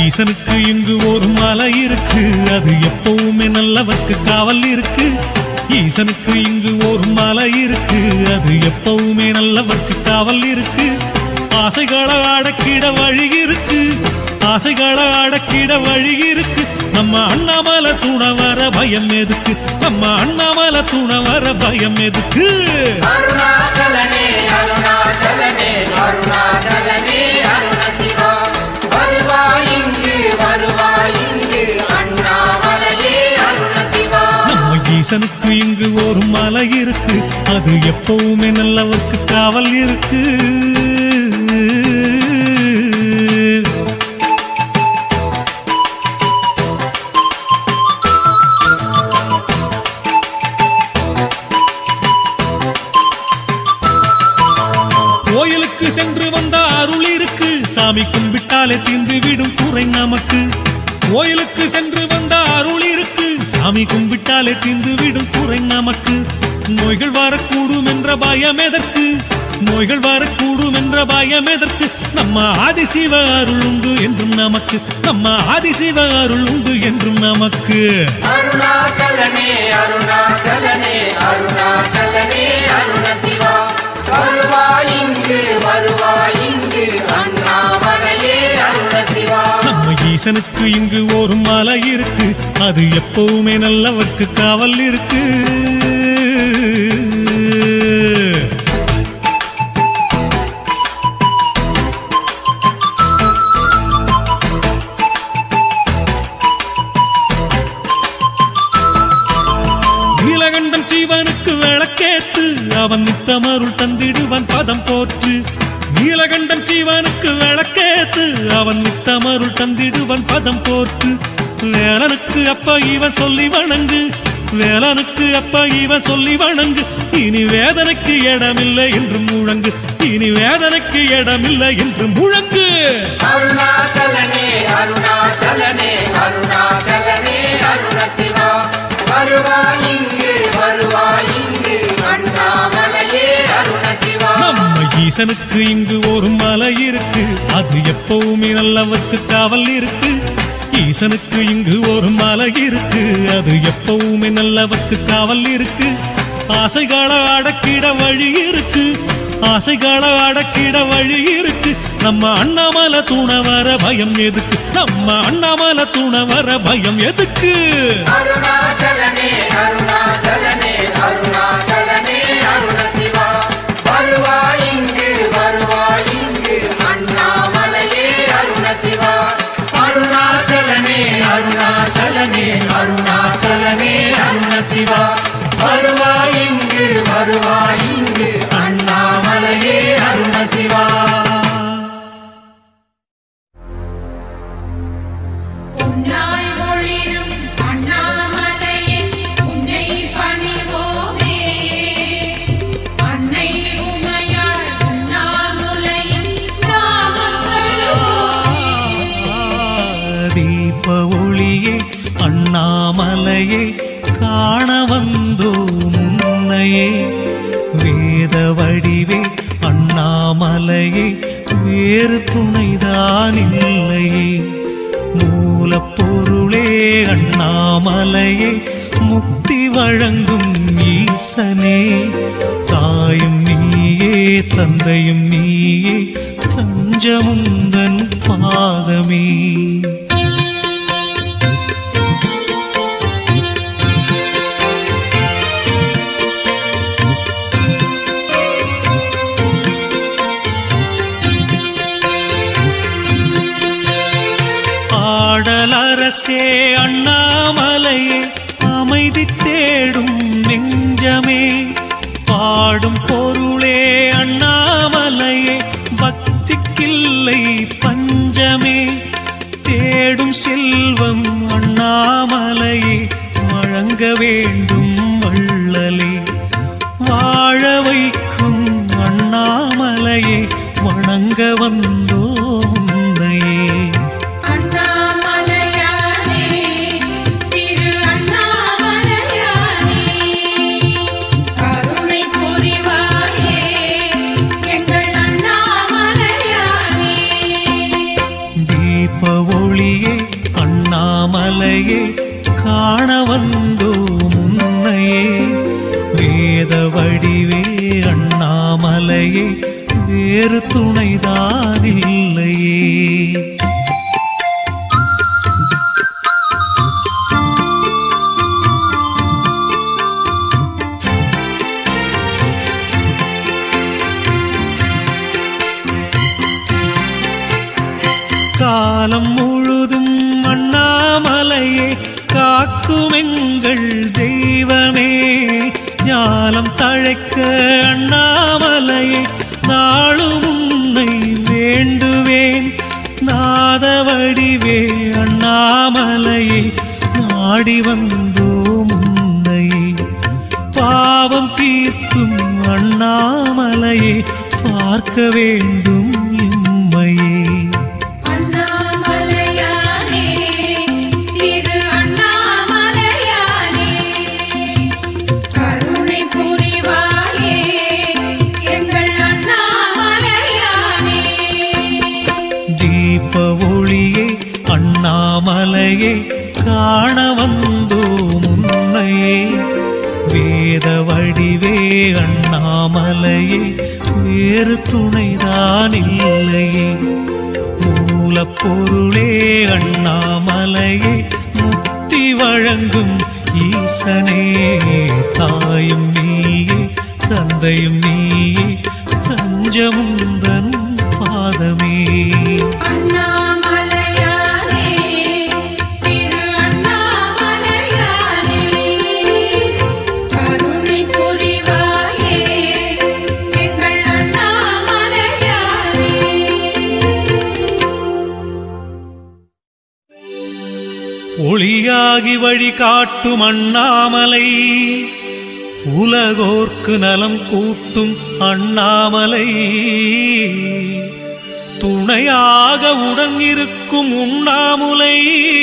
ஈசனுக்கு இங்கு ஒரு மலை இருக்கு, அது எப்பவுமே நல்லவர்க்கு காவல் இருக்கு. ஈசனுக்கு இங்கு ஒரு மலை இருக்கு, அது எப்பவுமே நல்லவர்க்கு காவல் இருக்கு. ஆசைகளை அடக்கிட வழி இருக்கு, ஆசைகளை அடக்கிட வழி இருக்கு. நம்ம அண்ணாமலை துணை வர பயம் எதுக்கு, நம்ம அண்ணாமலை துணை வர பயம் எதுக்கு. அருணாச்சலனே அருணாச்சலனே அருணாச்சலனே அருண சிவா வருவாய் இங்கு அண்ணாமலையே அருண சிவா. நம்ம ஈசனுக்கு இங்கு ஒரு மலை இருக்கு, அது எப்பவுமே நல்லவர்க்கு காவல் இருக்கு. கோயிலுக்கு சென்று வந்த அருள் இருக்கு, சாமி கும்பிட்டாலே தீர்ந்து விடும் குறை நமக்கு. கோயிலுக்கு சென்று வந்த அருள் இருக்கு, சாமி கும்பிட்டாலே தீர்ந்து விடும் குறை நமக்கு. நோய்கள் வரக்கூடும் என்ற பயம் எதற்கு, நோய்கள் வரக்கூடும் என்ற பயம் எதற்கு. நம்ம ஆதிசிவ அருள் உண்டு என்றும் நமக்கு, நம்ம ஆதிசிவ அருள் உண்டு என்றும் நமக்கு. அருணாச்சலனே அருணாச்சலனே அருணாச்சலனே அருண சிவா வருவாய் இங்கு அண்ணாமலையே அருண சிவா. நம்ம ஈசனுக்கு இங்கு ஒரு மலை இருக்கு, அது எப்பவுமே நல்லவர்க்கு காவல் இருக்கு. நீலகண்டன் ஜீவனுக்கு விளக்கேத்து, அவன் நித்தமருள் தந்திடுவான் பதம் போற்று. நீலகண்டன் ஜீவனுக்கு விளக்கேத்து, அவன் நித்தமருள் தந்திடுவான் பதம் போற்று. வேலனுக்கு அப்ப இவன் சொல்லி வணங்கு, வேலனுக்கு அப்ப இவன் சொல்லி வணங்கு. இனி வேதனைக்கு இடமில்லை என்று முழங்கு, இனி வேதனைக்கு இடமில்லை என்று முழங்கு. அருணாச்சலனே அருணாச்சலனே அருணாச்சலனே அருண சிவா வருவாய் இங்கு அண்ணாமலையே அருண சிவா. நம்ம ஈசனுக்கு இங்கு ஒரு மலை இருக்கு, அது எப்பவுமே நல்லவர்க்கு காவல் இருக்கு. ஈசனுக்கு இங்கு ஒரு மலை இருக்கு, அது எப்பவுமே நல்லவர்க்கு காவல் இருக்கு. ஆசைகளை அடக்கிட வழி இருக்கு, ஆசைகளை அடக்கிட வழி இருக்கு. நம்ம அண்ணாமலை துணை வர பயம் எதுக்கு, நம்ம அண்ணாமலை துணை வர பயம் எதுக்கு. அருணாச்சலனே அருணாச்சலனே அருணாச்சலனே அருண சிவா வருவாய் இங்கு அண்ணாமலையே அருண சிவா. அருணாச்சலனே அருணாச்சலனே அருணாச்சலனே அருண சிவா வருவாய் இங்கு அண்ணாமலையே அருண சிவா. உன்னாய் ஒளிரும் அண்ணாமலையே உன்னை பணிவோமே, அன்னை உமையாள் உண்ணாமுலையின் நாமம் சொல்லுவோமே. தீப ஒளியே அண்ணாமலையே காண வந்தோம் உன்னையே. வேத வடிவே அண்ணாமலையே வேறு துணைதான் இல்லையே. மூலப்பொருளே அண்ணாமலையே முக்தி வழங்கும் ஈசனே. தாயும் நீயே தந்தையும் நீயே தஞ்சமுந்தன் பாதமே. ஆடலரசே அண்ணாமலையே அமைதி தேடும் நெஞ்சமே. பாடும் பொருளே அண்ணாமலையே பக்திக்கில்லை பஞ்சமே. தேடும் செல்வம் அண்ணாமலையே வழங்க வேண்டும் வள்ளலே. வாழ வைக்கும் அண்ணாமலையே வணங்க வந்தோம் உன்னையே. அண்ணாமலையானே திரு அண்ணாமலையானே கருணை புரிவாயே எங்கள் அண்ணாமலையானே. தீப ஒளியே அண்ணாமலையே காண வந்தோம் உன்னையே வேத வடிவே அண்ணாமலையே வேறு துணைதான் இல்லையே. காலம் முழுதும் அண்ணாமலையே காக்கும் எங்கள் தெய்வமே ஞானம் தழைக்க அண்ணாமலையே நாளும் உன்னை வேண்டுவேன். நாத வடிவே அண்ணாமலையே நாடி வந்தோம் உன்னையே பாவம் தீர்க்கும் அண்ணாமலையே பார்க்க வேண்டும் எம்மையே. அண்ணாமலையே காண வந்தோம் உன்னையே வேத வடிவே அண்ணாமலையே வேறு துணைதான் இல்லையே. மூலப்பொருளே அண்ணாமலையே முக்தி வழங்கும் ஈசனே தாயும் நீயே தந்தையும் நீயே தஞ்சமுந்தன் பாதமே. ஒளியாகி வழி காட்டும் அண்ணாமலை உலகோர்க்கு நலம் கூட்டும் அண்ணாமலை துணையாக உடன் இருக்கும் உண்ணாமுலை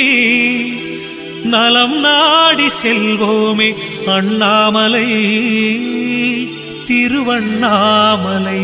நலம் நாடி செல்வோமே அண்ணாமலை திருவண்ணாமலை.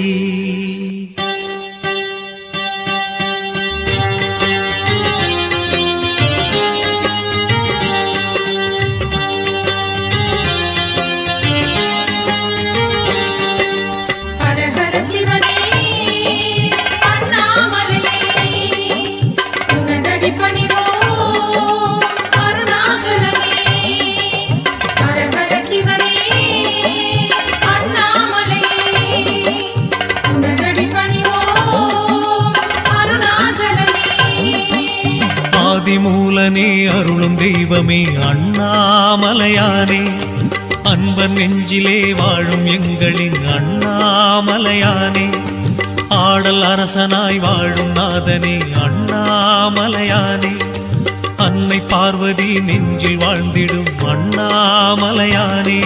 ஆதிமூலனே அருளும் தெய்வமே அண்ணாமலையானே அன்பன் நெஞ்சிலே வாழும் எங்களின் அண்ணாமலையானே ஆடல் அரசனாய் வாழும் நாதனே அண்ணாமலையானே அன்னை பார்வதி நெஞ்சில் வாழ்ந்திடும் அண்ணாமலையானே.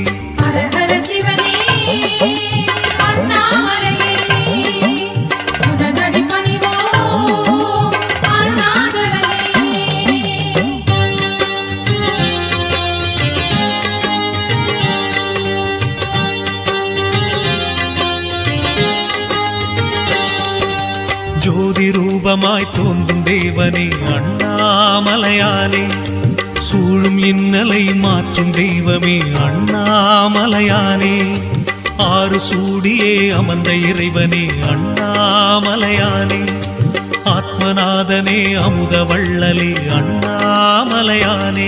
ஜோதி ரூபமாய் தோன்றும் தேவனே அண்ணாமலையானே சூழும் இன்னலை மாற்றும் தெய்வமே அண்ணாமலையானே ஆறு சூடியே அமர்ந்த இறைவனே அண்ணாமலையானே ஆத்மநாதனே அமுத வள்ளலே அண்ணாமலையானே.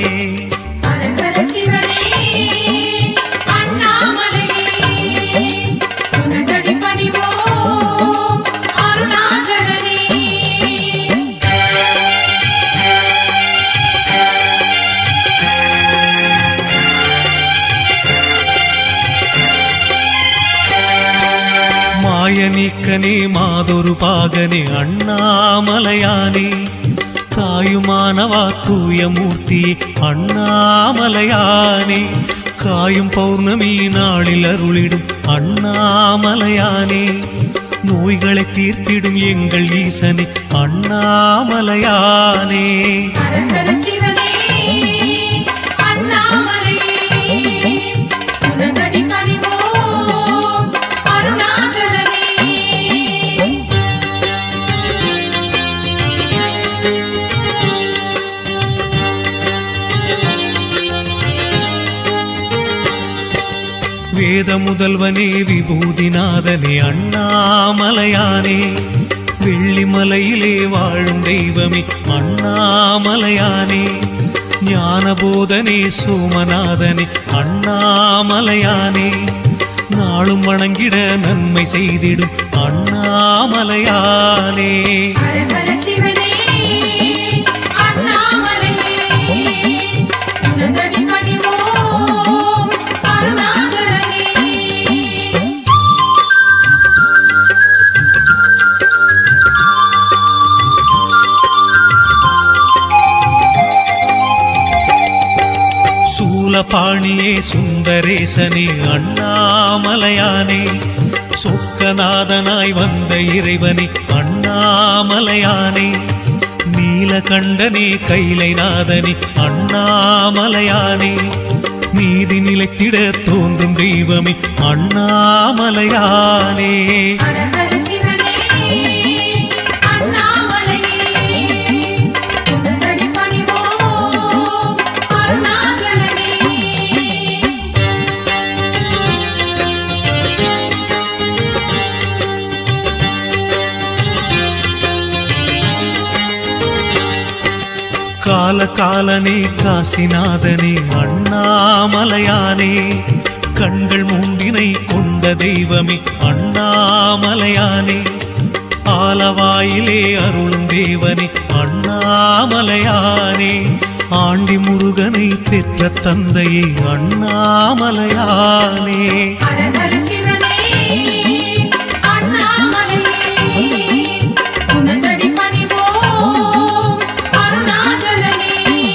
மாயநீக்கனே மாதொரு பாகனே அண்ணாமலையானே தாயுமானவா தூய மூர்த்தி அண்ணாமலையானே காயும் பௌர்ணமி நாளில் அருளிடும் அண்ணாமலையானே நோய்களை தீர்த்திடும் எங்கள் ஈசனே அண்ணாமலையானே. வேத முதல்வனே விபூதிநாதனே அண்ணாமலையானே வெள்ளிமலையிலே வாழும் தெய்வமே அண்ணாமலையானே ஞானபோதனே சோமநாதனே அண்ணாமலையானே நாளும் வணங்கிட நன்மை செய்திடும் அண்ணாமலையானே ஹரஹர சிவனே அண்ணாமலையே உனதடி பணிவோம் அருணாகரனே சூலபாணியே சுந்தரேசனே அண்ணாமலையானே சொக்கநாதனாய் வந்த இறைவனே அண்ணாமலையானே நீலகண்டனே கைலைநாதனே அண்ணாமலையானே நீதி நிலைத்திட தோன்றும் தெய்வமே அண்ணாமலையானே ஹரஹர சிவனே அண்ணாமலையே உனதடி பணிவோம் அருணாகரனே காலகாலனே காசிநாதனே அண்ணாமலையானே கண்கள் மூண்டினை கொண்ட தெய்வமே அண்ணாமலையானே ஆலவாயிலே அருளும் தேவனே அண்ணாமலையானே ஆண்டி முருகனை பெற்ற தந்தையே அண்ணாமலையானே ஹரஹர சிவனே அண்ணாமலையே உனதடி பணிவோம் அருணாகரனே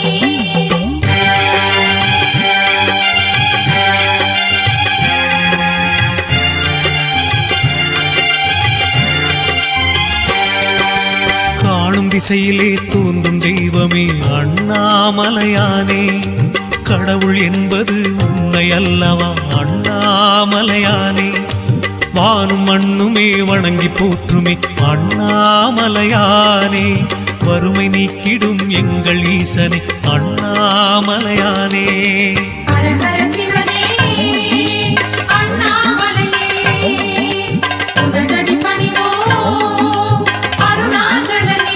காணும் திசையிலே தோன்றும் தெய்வமே அண்ணாமலையானே கடவுள் என்பது உன்னை அல்லவா அண்ணாமலையானே வானும் மண்ணுமே வணங்கி போற்றுமே அண்ணாமலையானே வறுமை நீக்கிடும் எங்கள் ஈசனே அண்ணாமலையானே ஹரஹர சிவனே அண்ணாமலையே உனதடி பணிவோம் அருணாகரனே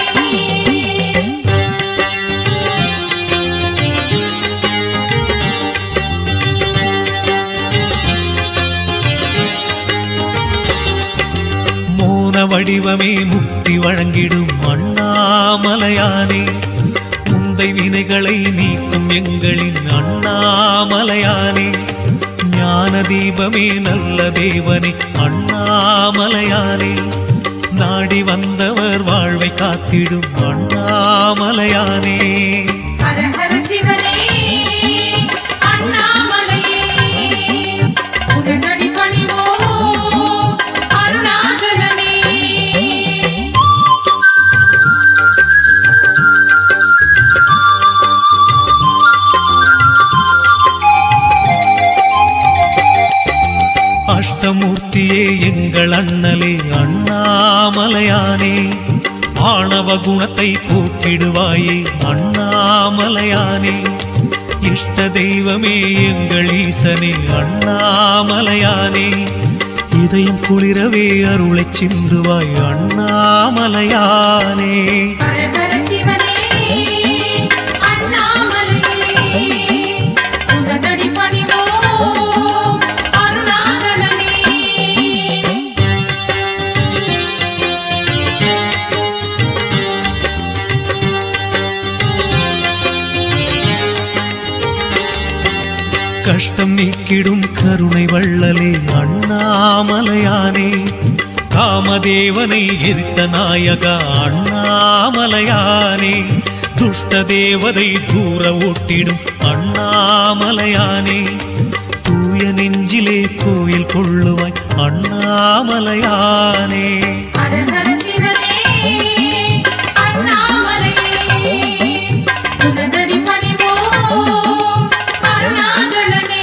மோன வடிவமே முக்தி வழங்கிடும் அண்ணாமலையானே முந்தை வினைகளை நீக்கும் எங்களின் அண்ணாமலையானே ஞான தீபமே நல்ல தேவனே அண்ணாமலையானே நாடி வந்தவர் வாழ்வை காத்திடும் அண்ணாமலையானே ஹரஹர சிவனே அண்ணாமலையே உனதடி பணிவோம் அருணாகரனே அஷ்டமூர்த்தியே எங்கள் அண்ணலே அண்ணாமலையானே ஆணவ குணத்தை போக்கிடுவாயே அண்ணாமலையானே இஷ்ட தெய்வமே எங்கள் ஈசனே அண்ணாமலையானே இதயம் குளிரவே அருளைச் சிந்துவாய் அண்ணாமலையானே ஹரஹர சிவனே அண்ணாமலையே உனதடி பணிவோம் அருணாகரனே கஷ்டம் நீக்கிடும் கருணை வள்ளலே அண்ணாமலையானே காமதேவனை எரித்த நாயகா அண்ணாமலையானே துஷ்ட தேவதை தூர ஓட்டிடும் அண்ணாமலையானே தூய நெஞ்சிலே கோயில் கொள்ளுவாய் அண்ணாமலையானே ஹரஹர சிவனே அண்ணாமலையே உனதடி பணிவோம் அருணாகரனே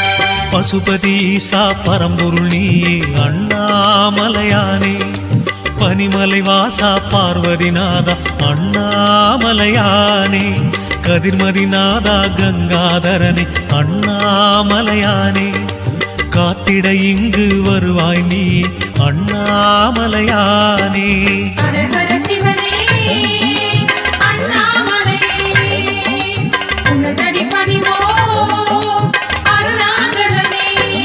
பசுபதி ஈசா பரம்பொருள் நீயே அண்ணாமலையானே பனிமலை வாசா பார்வதிநாதா அண்ணாமலையானே, கதிர்மதிநாதா கங்காதரனே அண்ணாமலையானே, காத்திட இங்கு வருவாய் நீ அண்ணாமலையானே. ஹர ஹர சிவனே அண்ணாமலையே, உனதடி பணிவோம் அருணாச்சலனே.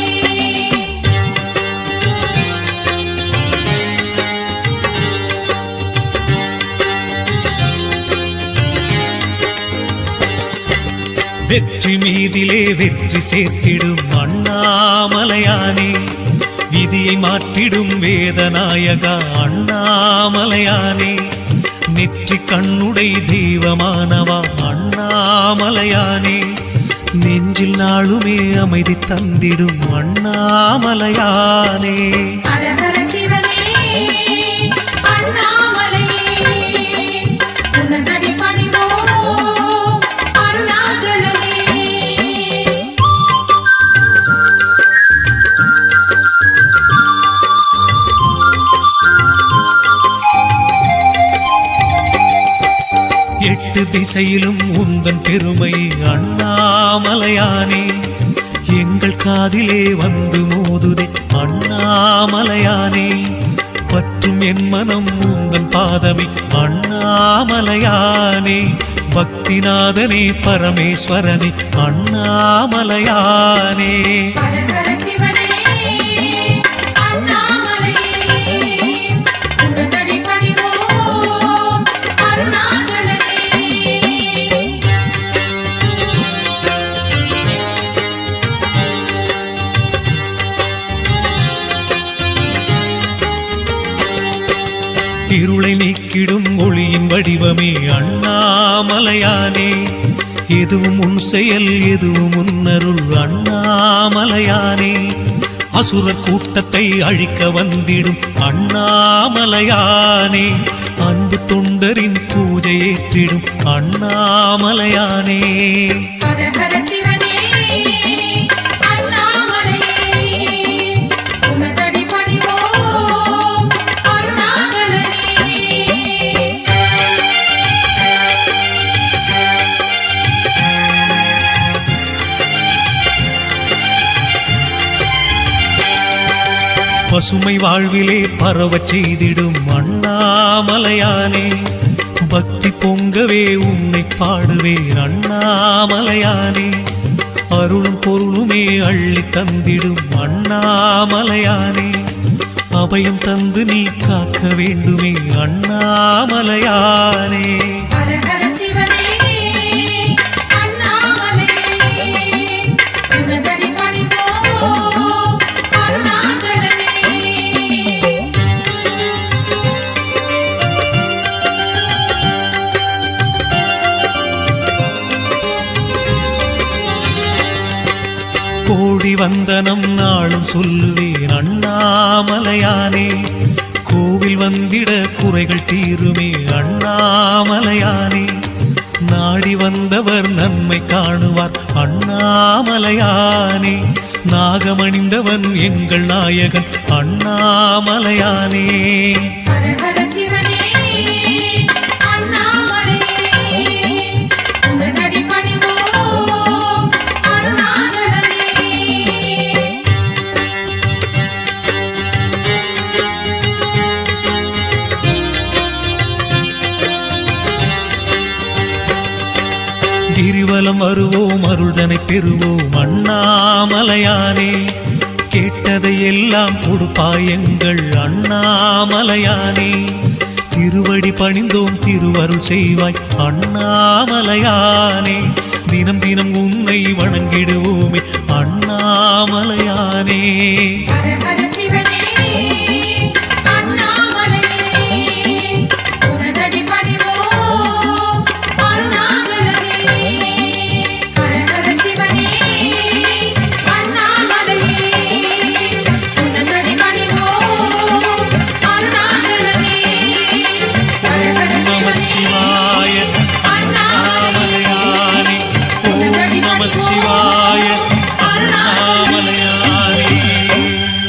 வெற்றி மீதிலே வெற்றி சேர்த்திடும் அண்ணாமலையானே, விதியை மாற்றிடும் வேதநாயகா அண்ணாமலையானே, நெற்றி கண்ணுடை தெய்வமானவா அண்ணாமலையானே, நெஞ்சில் நாளுமே அமைதி தந்திடும் அண்ணாமலையானே. ஹர ஹர சிவனே அண்ணாமலையே, உனதடி பணிவோம் அருணாச்சலனே. எட்டு திசையிலும் உந்தன் பெருமை அண்ணாமலையானே, எங்கள் காதிலே வந்து மோதுதே அண்ணாமலையானே, பற்றும் என் மனம் உந்தன் பாதமே அண்ணாமலையானே, பக்திநாதனே பரமேஸ்வரனே அண்ணாமலையானே. ஹர ஹர சிவனே அண்ணாமலையே, உனதடி பணிவோம் அருணாச்சலனே. இருளை நீக்கிடும் ஒளியின் வடிவமே அண்ணாமலையானே, எதுவும் உன் செயல் எதுவும் உன்னருள் அண்ணாமலையானே, அசுரர் கூட்டத்தை அழிக்க வந்திடும் அண்ணாமலையானே, அன்பு தொண்டரின் பூஜை ஏற்றிடும் அண்ணாமலையானே. ஹர ஹர சிவனே அண்ணாமலையே, உனதடி பணிவோம் அருணாச்சலனே. பசுமை வாழ்விலே பரவச் செய்திடும் அண்ணாமலையானே, பக்தி பொங்கவே உன்னை பாடுவேன் அண்ணாமலையானே, அருளும் பொருளுமே அள்ளி தந்திடும் அண்ணாமலையானே, அபயம் தந்து நீ காக்க வேண்டுமே அண்ணாமலையானே. ஹர ஹர சிவனே அண்ணாமலையே, உனதடி பணிவோம் அருணாச்சலனே. கோடி வந்தனம் நாளும் சொல்லுவேன் அண்ணாமலையானே, கோவில் வந்திட குறைகள் தீருமே அண்ணாமலையானே, நாடி வந்தவர் நன்மை காணுவார் அண்ணாமலையானே, நாகமணிந்தவன் எங்கள் நாயகன் அண்ணாமலையானே. ஹர ஹர சிவனே அண்ணாமலையே, உனதடி பணிவோம் அருணாச்சலனே. கிரிவலம் வருவோம் அருள்தனை பெறுவோம் அண்ணாமலையானே, கேட்டதை எல்லாம் கொடுப்பாய் எங்கள் அண்ணாமலையானே, திருவடி பணிந்தோம் திருவருள் செய்வாய் அண்ணாமலையானே, தினம் தினம் உன்னை வணங்கிடுவோமே அண்ணாமலையானே. ஹர ஹர சிவனே அண்ணாமலையே, உனதடி பணிவோம் அருணாச்சலனே. ஹர ஹர சிவனே அண்ணாமலையே, உனதடி பணிவோம் அருணாச்சலனே. ஹர ஹர நம சிவாய அண்ணாமலையே, ஓம் நம சிவாய அண்ணாமலையானே.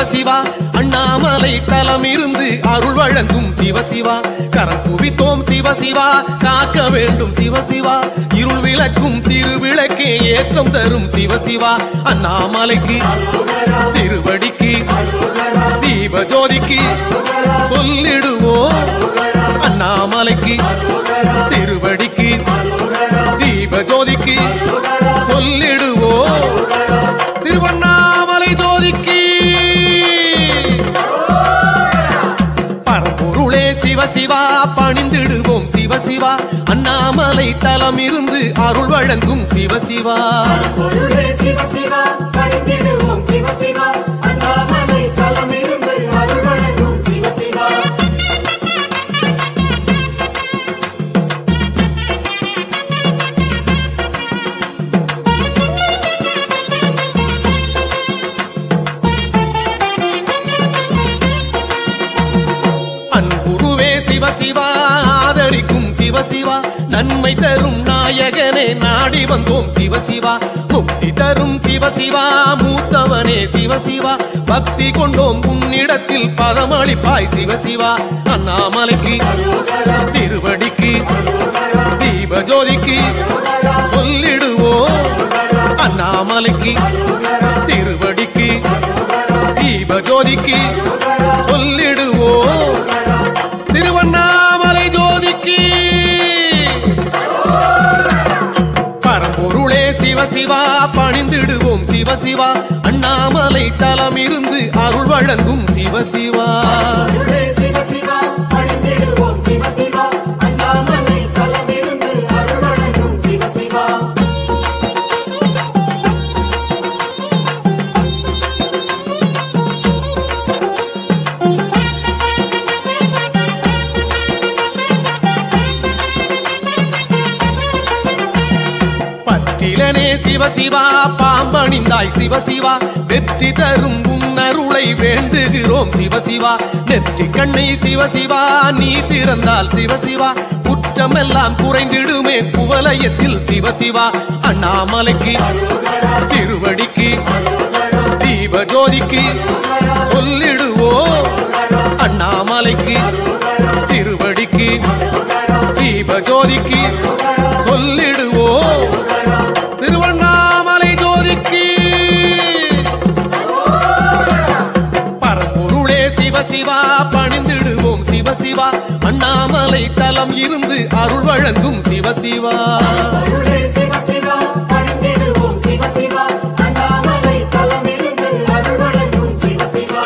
சிவசிவா அண்ணாமலை தலம் இருந்து அருள் வழங்கும் சிவசிவா கரம் குவித்தோம் சிவசிவா காக்க வேண்டும் சிவசிவா இருள் விளக்கும் திருவிளக்கே ஏற்றம் தரும் சிவசிவா அண்ணாமலைக்கு திருவடிக்கு தீப ஜோதிக்கு சொல்லிடுவோம் அண்ணாமலைக்கு திருவடிக்கு தீப ஜோதிக்கு சொல்லிடுவோம் திருவண்ணாமலை ஜோதிக்கு பரம்பொருளே சிவசிவா பணிந்திடுவோம் சிவசிவா அண்ணாமலை தலம் இருந்து அருள் வழங்கும் சிவசிவா சிவசிவா பணிந்திடுவோம் சிவசிவா அண்ணாமலை தலம் இருந்து அருள் வழங்கும் சிவசிவா அன்புருவே சிவசிவா ஆதரிக்கும் சிவசிவா நன்மை தரும் நாயகனே நாடி வந்தோம் சிவசிவா முக்தி தரும் சிவசிவா மூத்தவனே சிவசிவா பக்தி கொண்டோம் உன்னிடத்தில் பதமளிப்பாய் சிவசிவா அண்ணாமலைக்கு திருவடிக்கு தீப ஜோதிக்கு சொல்லிடுவோம் அண்ணாமலைக்கு திருவடிக்கு தீப ஜோதிக்கு சொல்லிடுவோம் திருவண்ணாமலை ஜோதிக்கு பரம்பொருளே சிவசிவா பணிந்திடுவோம் சிவசிவா அண்ணாமலை தலம் இருந்து அருள் வழங்கும் சிவசிவா சிவசிவா பணிந்திடுவோம் சிவசிவா அண்ணாமலை தலம் இருந்து அருள் வழங்கும் சிவசிவா பற்றிலனே சிவசிவா பாம்பணிந்தாய் சிவசிவா வெற்றி தரும் உன்னருளை வேண்டுகிறோம் சிவசிவா நெற்றி கண்ணை சிவசிவா நீ திறந்தால் சிவசிவா குற்றமெல்லாம் குறைந்திடுமே குவலயத்தில் சிவசிவா அண்ணாமலைக்கு திருவடிக்கு தீப ஜோதிக்கு சொல்லிடுவோம் அண்ணாமலைக்கு திருவடிக்கு தீப ஜோதிக்கு சொல்லிடுவோம் திருவண்ணாமலை ஜோதிக்கு பரம்பொருளே சிவசிவா பணிந்திடுவோம் சிவசிவா அண்ணாமலை தலம் இருந்து அருள் வழங்கும் சிவசிவா சிவசிவா பணிந்திடுவோம் சிவசிவா அண்ணாமலை தலம் இருந்து அருள் வழங்கும் சிவசிவா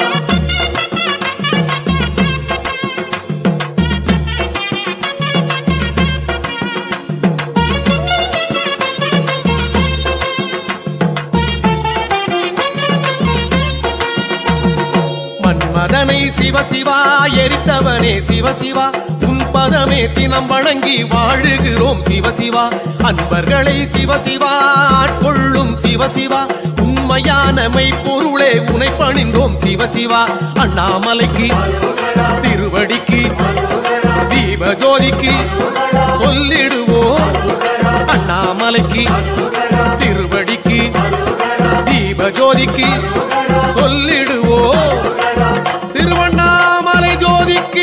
மன்மதனை சிவசிவா எரித்தவனே சிவசிவா உன் பதமே தினம் வணங்கி வாழுகிறோம் சிவசிவா அன்பர்களை சிவசிவா ஆட்கொள்ளும் சிவசிவா உண்மையான மெய்ப்பொருளே உனை பணிந்தோம் சிவசிவா அண்ணாமலைக்கு திருவடிக்கு தீப ஜோதிக்கு சொல்லிடுவோம் அண்ணாமலைக்கு திருவடிக்கு தீப ஜோதிக்கு சொல்லிடுவோம் திருவண்ணாமலை ஜோதிக்கு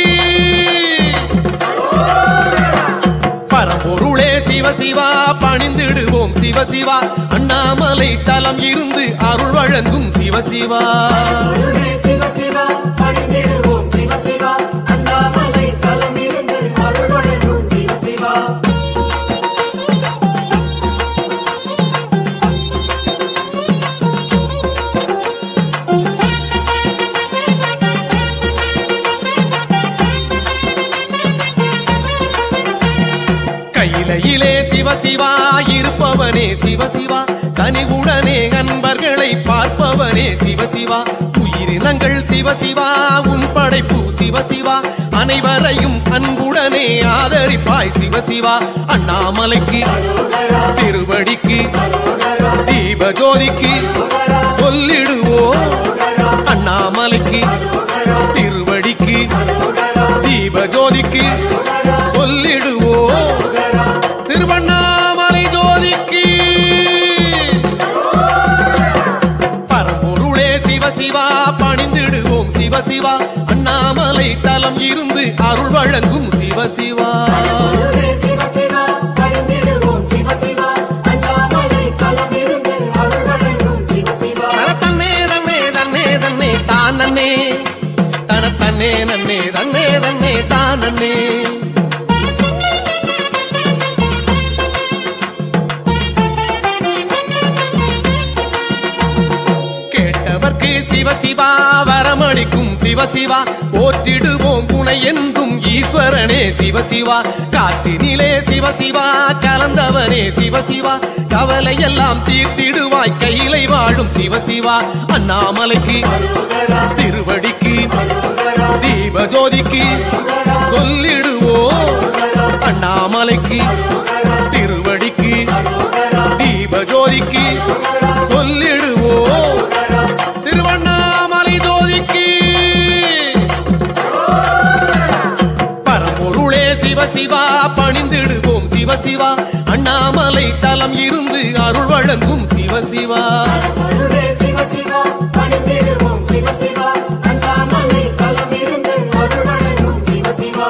பரம்பொருளே சிவசிவா பணிந்திடுவோம் சிவசிவா அண்ணாமலை தலம் இருந்து அருள் வழங்கும் சிவசிவா சிவசிவா பணிந்திடுவோம் சிவசிவா அண்ணாமலை தலம் இருந்து அருள் வழங்கும் சிவசிவா கையிலே சிவசிவா இருப்பவனே சிவசிவா கனிவுடனே அன்பர்களை பார்ப்பவனே சிவசிவா உயிரினங்கள் சிவசிவா உன் படைப்பு சிவசிவா அனைவரையும் அன்புடனே ஆதரிப்பாய் சிவசிவா அண்ணாமலைக்கு திருவடிக்கு தீப ஜோதிக்கு சொல்லிடுவோம் அண்ணாமலைக்கு திருவடிக்கு தீப ஜோதிக்கு சொல்லிடுவோம் திருவண்ணாமலை ஜோதிக்கு பரம்பொருளே சிவசிவா பணிந்திடு சிவசிவா அண்ணாமலை தலம் இருந்து அருள் வழங்கும் சிவசிவா பரம்பொருளே சிவ சிவா பணிந்திடுவோம் சிவ சிவா அண்ணாமலை தலம் இருந்து அருள் வழங்கும் சிவ சிவா தன்னே தன்னே தன்னே தன்னே தான் நன்னே தனத்தன்னே நன்னே தன்னே தன்னே தான் நன்னே கேட்டவர்க்கு சிவசிவா வரமளிக்கும் சிவசிவா போற்றிடுவோம் துணை என்றும் ஈஸ்வரனே சிவசிவா காற்றினிலே சிவசிவா கலந்தவனே சிவசிவா கவலை எல்லாம் தீர்த்திடுவாய் கையிலை வாழும் சிவசிவா அண்ணாமலைக்கு திருவடிக்கு தீபஜோதிக்கு சொல்லிடுவோம் அண்ணாமலைக்கு திருவடிக்கு தீபஜோதிக்கு சொல்லிடுவோம் திருவண்ணாமலை ஜோதிக்கு பரம்பொருளே சிவசிவா பணிந்திடுவோம் சிவசிவா அண்ணாமலை தலம் இருந்து அருள் வழங்கும் சிவசிவா பரம்பொருளே சிவ சிவா பணிந்திடுவோம் சிவ சிவா அண்ணாமலை தலம் இருந்து அருள் வழங்கும் சிவ சிவா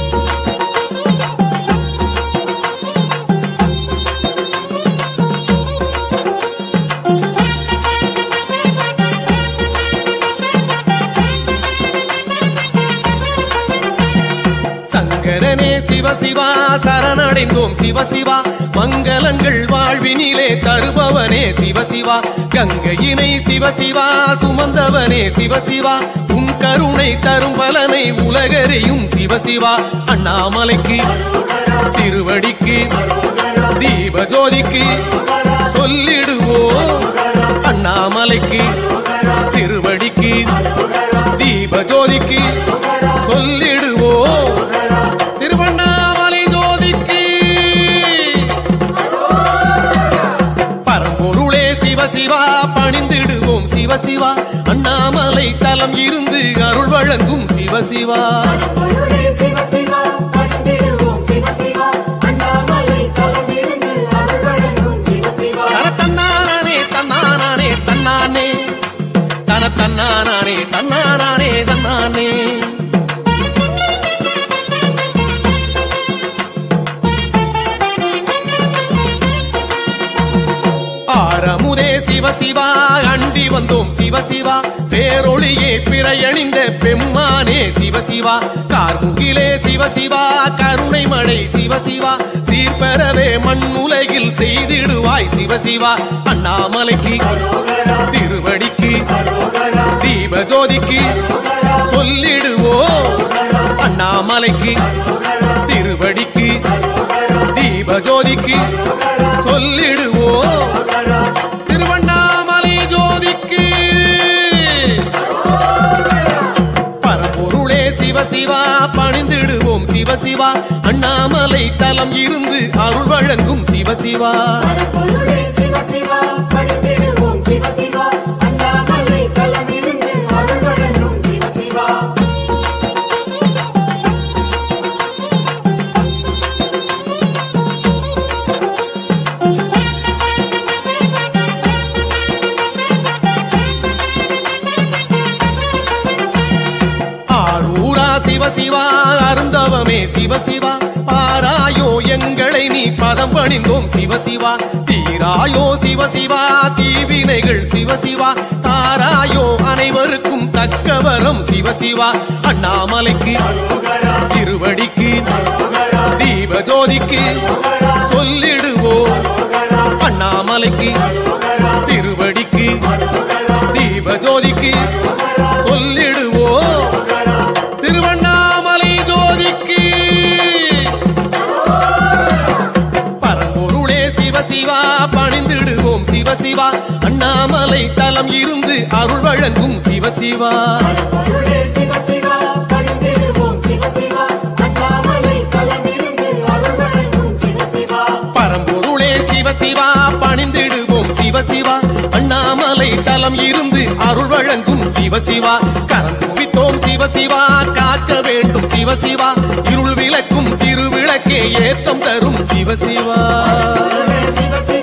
சங்கரனே சிவசிவா சரணடைந்தோம் சிவசிவா மங்களங்கள் வாழ்வினிலே தருபவனே சிவசிவா கங்கையினை சிவசிவா சுமந்தவனே சிவசிவா உன் கருணை தரும் பலனை உலகறியும் சிவசிவா அண்ணாமலைக்கு திருவடிக்கு தீபஜோதிக்கு சொல்லிடுவோம் அண்ணாமலைக்கு திருவடிக்கு தீபஜோதிக்கு சொல்லிடுவோம் திருவண்ணாமலை ஜோதிக்கு பரம்பொருளே சிவசிவா பணிந்திடுவோம் சிவசிவா அண்ணாமலை தலம் இருந்து அருள் வழங்கும் சிவசிவா பரம்பொருளே சிவ சிவா பணிந்திடுவோம் சிவ சிவா அண்ணாமலை தலம் இருந்து அருள் வழங்கும் சிவ சிவா தன்னானே தன்னானே தன்னானே தன்னானே தன்னானே தன்னானே ஆரமுதே சிவசிவா அண்டி வந்தோம் சிவசிவா பேரொளியே பிறையணிந்த பெம்மானே சிவசிவா கார்முகிலே சிவசிவா கருணை மழை சிவசிவா சீர்பெறவே மண்ணுலகில் செய்திடுவாய் சிவசிவா அண்ணாமலைக்கு திருவடிக்கு தீபஜோதிக்கு சொல்லிடுவோம் அண்ணாமலைக்கு திருவடிக்கு தீபஜோதிக்கு சொல்லிடுவோம் திருவண்ணாமலை ஜோதிக்கு பரம்பொருளே சிவசிவா பணிந்திடுவோம் சிவசிவா அண்ணாமலை தலம் இருந்து அருள் வழங்கும் சிவசிவா பரம்பொருளே சிவ சிவா பணிந்திடுவோம் சிவ சிவா அண்ணாமலை தலம் இருந்து அருள் வழங்கும் சிவ சிவா ஆரூரா சிவசிவா அருந்தவமே சிவசிவா பாராயோ எங்களை நீ பதம் பணிந்தோம் சிவசிவா தீராயோ சிவசிவா தீவினைகள் சிவசிவா தாராயோ அனைவருக்கும் தக்கவரம் சிவசிவா அண்ணாமலைக்கு திருவடிக்கு தீபஜோதிக்கு சொல்லிடுவோம் அண்ணாமலைக்கு திருவடிக்கு தீபஜோதிக்கு சொல்லிடுவோம் திருவண்ணாமலை ஜோதிக்கு பரம்பொருளே சிவசிவா பணிந்திடுவோம் சிவசிவா அண்ணாமலை தலம் இருந்து அருள் வழங்கும் சிவசிவா பரம்பொருளே சிவ சிவா பணிந்திடுவோம் சிவ சிவா அண்ணாமலை தலம் இருந்து அருள் வழங்கும் சிவ சிவா பரம்பொருளே சிவசிவா பணிந்திடுவோம் சிவசிவா அண்ணாமலை தலம் இருந்து அருள் வழங்கும் சிவசிவா கரம் குவித்தோம் சிவசிவா காக்க வேண்டும் சிவசிவா இருள் விளக்கும் திருவிளக்கே ஏற்றம் தரும் சிவசிவா சிவ சிவா